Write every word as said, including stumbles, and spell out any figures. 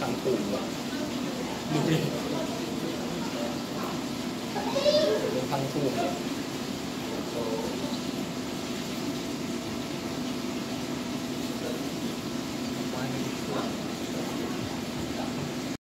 พังปูอ่ะดูดิเป็นพังปูเนี่ย